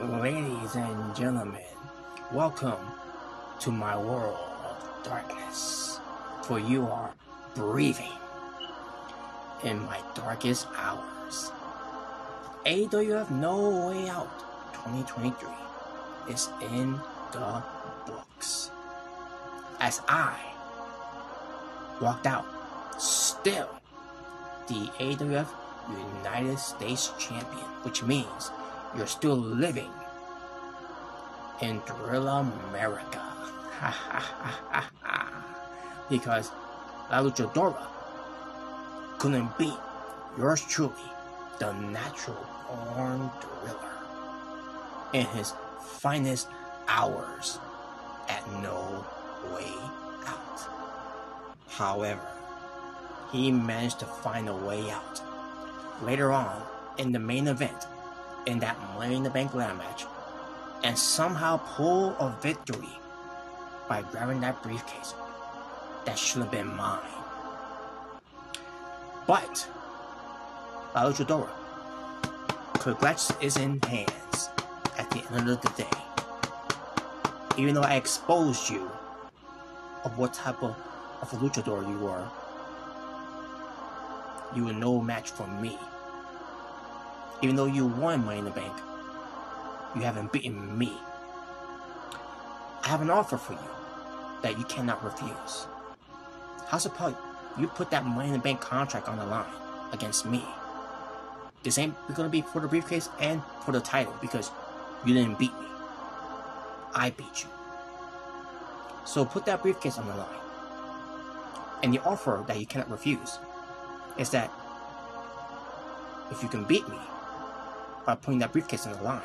Ladies and gentlemen, welcome to my world of darkness, for you are breathing in my darkest hours. AWF No Way Out 2023 is in the books. As I walked out, still the AWF United States Champion, which means you're still living in Thrilla America. Because La Luchadora couldn't beat yours truly, the natural born thriller, in his finest hours at No Way Out. However, he managed to find a way out later on in the main event in that Money in the Bank ladder match, and somehow pull a victory by grabbing that briefcase that should have been mine. But La Luchadora, congrats is in hands at the end of the day. Even though I exposed you of what type of a luchador you were no match for me. Even though you won Money in the Bank, you haven't beaten me. I have an offer for you that you cannot refuse. How's about you put that Money in the Bank contract on the line against me? This ain't gonna be for the briefcase and for the title, because you didn't beat me. I beat you. So put that briefcase on the line. And the offer that you cannot refuse is that if you can beat me by putting that briefcase on the line,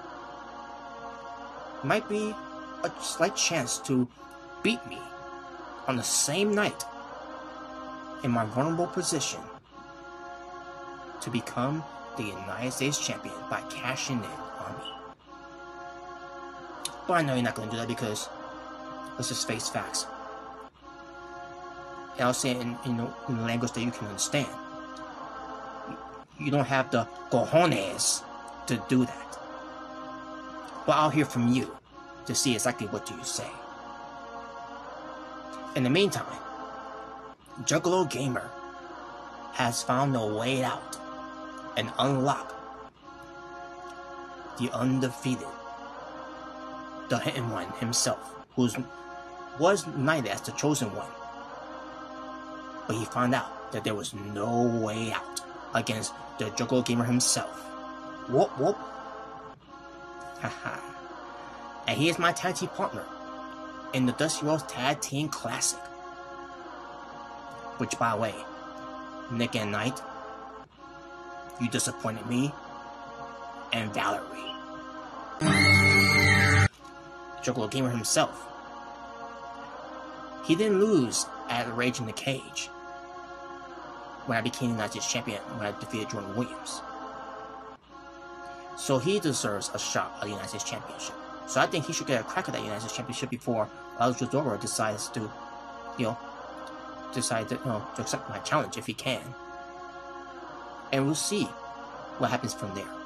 might be a slight chance to beat me on the same night in my vulnerable position to become the United States Champion by cashing in on me. But I know you're not going to do that, because let's just face facts. And I'll say it in language that you can understand. You don't have the cojones to do that. But I'll hear from you to see exactly what do you say. In the meantime, Juggalo Gamer has found a way out and unlock the undefeated, the Hidden One himself, who was knighted as the Chosen One. But he found out that there was no way out against the Juggalo Gamer himself. Whoop whoop. Haha. And he is my tag team partner in the Dusty Rhodes Tag Team Classic. Which, by the way, Nick and Knight, you disappointed me and Valerie. Juggalo Gamer himself, he didn't lose at Rage in the Cage when I became the United States Champion, when I defeated Jordan Williams. So he deserves a shot at the United States Championship. So I think he should get a crack at that United States Championship before La Luchadora decides to, to accept my challenge if he can. And we'll see what happens from there.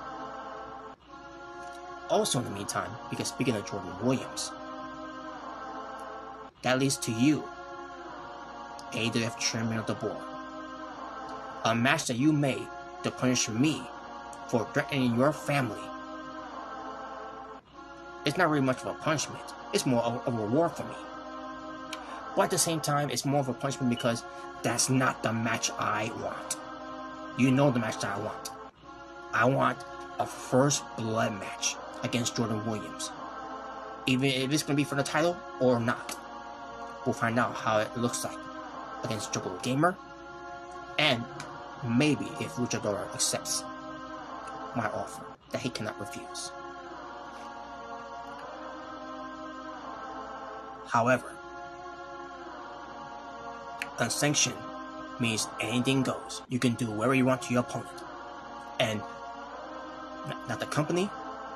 Also in the meantime, because speaking of Jordan Williams, that leads to you, AWF Chairman of the Board. A match that you made to punish me for threatening your family. It's not really much of a punishment. It's more of a reward for me. But at the same time, it's more of a punishment because that's not the match I want. You know the match that I want. I want a first blood match against Jordan Williams. Even if it's going to be for the title or not. We'll find out how it looks like against Juggalo Gamer. And maybe if Luchadora accepts my offer that he cannot refuse. However, unsanctioned means anything goes. You can do whatever you want to your opponent. And not the company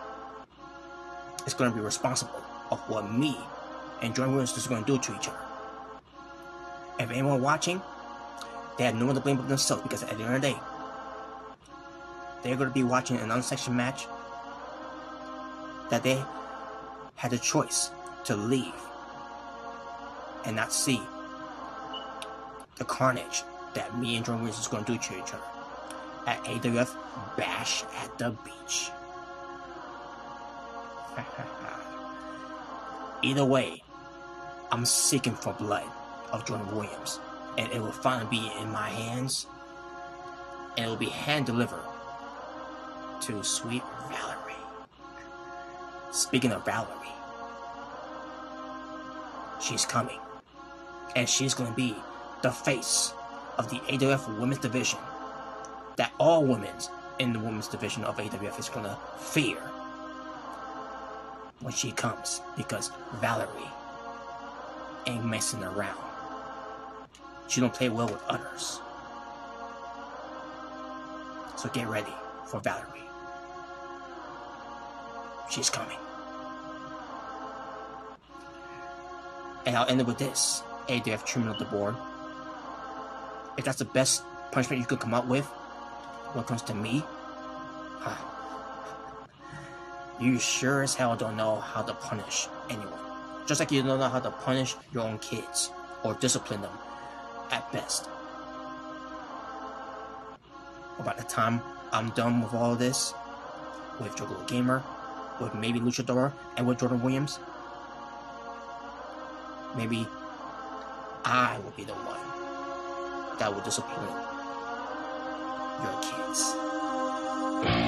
is going to be responsible of what me and Jordan Williams is going to do to each other. If anyone watching, they have no one to blame but themselves, because at the end of the day, they're going to be watching an unsanctioned match that they had a choice to leave and not see the carnage that me and Jordan Williams is going to do to each other at AWF Bash at the Beach. Either way, I'm seeking for blood of Jordan Williams, and it will finally be in my hands, and it will be hand delivered to sweet Valerie. Speaking of Valerie, she's coming, and she's going to be the face of the AWF Women's Division that all women in the Women's Division of AWF is going to fear when she comes, because Valerie ain't messing around. She don't play well with others. So get ready for Valerie. She's coming. And I'll end it with this. AWF trimming up the board. If that's the best punishment you could come up with when it comes to me, you sure as hell don't know how to punish anyone. Just like you don't know how to punish your own kids or discipline them at best. By the time I'm done with all of this, with Juggalo Gamer, with maybe Luchador, and with Jordan Williams, maybe I will be the one that will discipline your kids.